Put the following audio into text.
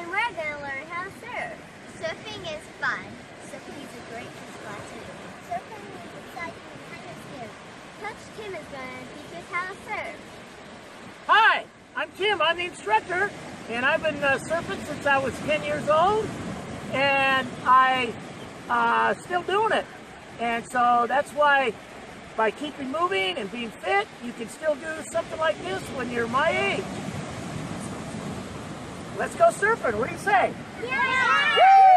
and we're going to learn how to surf. Surfing is fun. Surfing is a great physical activity. Surfing is exciting and kind of scary. Coach Tim is going to teach us how to surf. Hi, I'm Tim. I'm the instructor, and I've been surfing since I was 10 years old, and I still doing it. And so that's why, by keeping moving and being fit, you can still do something like this when you're my age. Let's go surfing. What do you say? Yeah!